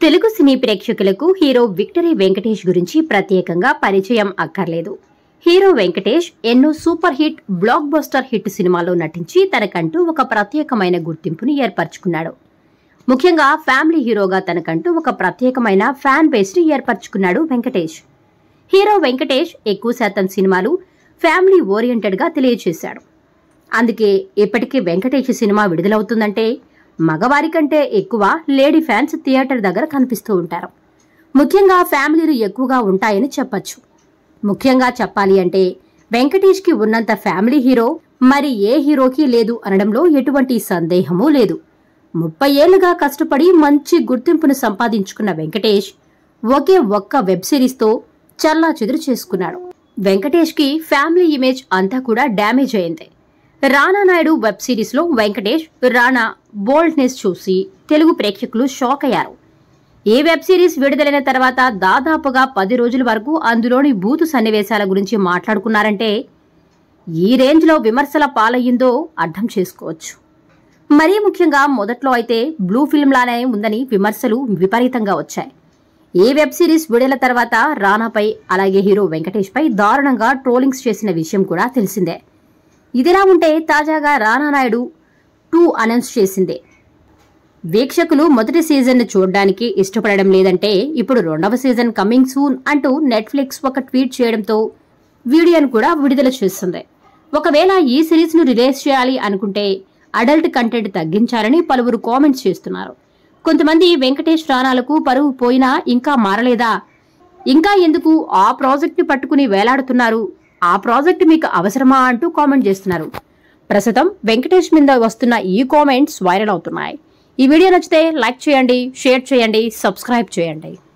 తెలుగు సినీ ప్రేక్షకులకు hero victory Venkatesh గురించి ప్రత్యేకంగా పరిచయం అక్కర్లేదు. హీరో వెంకటేష్ ఎన్నో super hit, blockbuster hit సినిమాల్లో నటించి తనకంటూ ఒక ప్రత్యేకమైన గుర్తింపుని ఏర్పరచుకున్నాడు. ముఖ్యంగా ఫ్యామిలీ హీరోగా తనకంటూ ఒక ప్రత్యేకమైన ఫ్యాన్ బేస్ ని ఏర్పరచుకున్నాడు వెంకటేష్. హీరో వెంకటేష్ ఎక్కువ శాతం సినిమాలు ఫ్యామిలీ ఓరియంటెడ్ గా తెలియజేశాడు. అందుకే ఇప్పటికీ వెంకటేష్ సినిమా విడుదలవుతుందంటే మగవారి కంటే ఎక్కువ లేడీ ఫ్యాన్స్ థియేటర్ దగ్గర కనిపిస్తూ ఉంటారు. ముఖ్యంగా ఫ్యామిలీలు ఎక్కువగా ఉంటాయని చెప్పొచ్చు. ముఖ్యంగా చెప్పాలి అంటే వెంకటేష్ కి ఉన్నంత ఫ్యామిలీ హీరో మరి ఏ హీరోకి లేదు అనడంలో ఎటువంటి సందేహమూ లేదు. 30 ఏళ్లుగా కష్టపడి మంచి గుర్తింపును సంపాదించుకున్న వెంకటేష్ ఒకే ఒక్క వెబ్ సిరీస్ తో చల్లా చెదురు చేసుకున్నాడు. వెంకటేష్ కి ఫ్యామిలీ ఇమేజ్ అంతా కూడా డ్యామేజ్ అయింది. రానా నాయుడు వెబ్ సిరీస్ లో వెంకటేష్, రానా బోల్డ్నెస్ చూసి తెలుగు ప్రేక్షకులు షాక్ అయ్యారు. ఈ వెబ్ సిరీస్ విడుదలైన తర్వాత దాదాపుగా 10 రోజుల వరకు అందులోని బూతు సన్నివేశాల గురించి మాట్లాడుకున్నారంటే ఈ రేంజ్ లో విమర్శల పాలయ్యిందో అర్థం చేసుకోవచ్చు. మరీ ముఖ్యంగా మొదట్లో అయితే బ్లూ ఫిల్మ్ లానే ఉందని విమర్శలు విపరీతంగా వచ్చాయి. ఈ వెబ్ సిరీస్ విడుదల తర్వాత రానాపై అలాగే హీరో వెంకటేష్ పై దారుణంగా ట్రోలింగ్స్ చేసిన విషయం కూడా తెలిసిందే. ఇదిలా ఉంటే తాజాగా రానా నాయుడు 2 అనౌన్స్ చేసిందే. వీక్షకులు మొదటి సీజన్ ను చూడడానికి ఇష్టపడడం లేదంటే ఇప్పుడు 2వ సీజన్ కమింగ్ సూన్ అంటూ నెట్ఫ్లిక్స్ ఒక ట్వీట్ చేయడంతో వీడియోను కూడా విడుదల చేస్తుంది. ఒకవేళ ఈ సిరీస్ ను రిలీజ్ చేయాలి అనుకుంటే అడల్ట్ కంటెంట్ తగ్గించాలని పలువురు కామెంట్స్ చేస్తున్నారు. కొంతమంది వెంకటేష్ రానాలకు పరువు పోయినా ఇంకా మారలేదా, ఇంకా ఎందుకు ఆ ప్రాజెక్ట్ ని పట్టుకుని వేలాడుతున్నారు, ఆ ప్రాజెక్ట్ మీకు అవసరమా అంటూ కామెంట్ చేస్తున్నారు. ప్రస్తుతం వెంకటేష్ మీద వస్తున్న ఈ కామెంట్స్ వైరల్ అవుతున్నాయి. ఈ వీడియో నచ్చితే లైక్ చేయండి, షేర్ చేయండి, సబ్స్క్రైబ్ చేయండి.